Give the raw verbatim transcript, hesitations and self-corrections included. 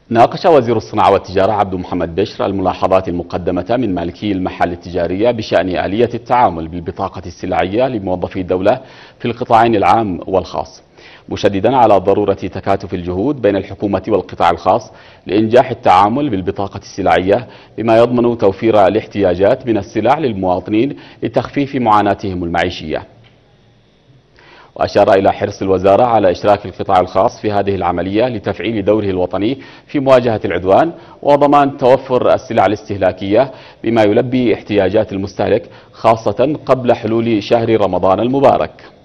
ناقش وزير الصناعة والتجارة عبد محمد بشر الملاحظات المقدمة من مالكي المحال التجارية بشأن آلية التعامل بالبطاقة السلعية لموظفي الدولة في القطاعين العام والخاص، مشددا على ضرورة تكاتف الجهود بين الحكومة والقطاع الخاص لإنجاح التعامل بالبطاقة السلعية بما يضمن توفير الاحتياجات من السلع للمواطنين لتخفيف معاناتهم المعيشية. وأشار إلى حرص الوزارة على إشراك القطاع الخاص في هذه العملية لتفعيل دوره الوطني في مواجهة العدوان وضمان توفر السلع الاستهلاكية بما يلبي احتياجات المستهلك خاصة قبل حلول شهر رمضان المبارك.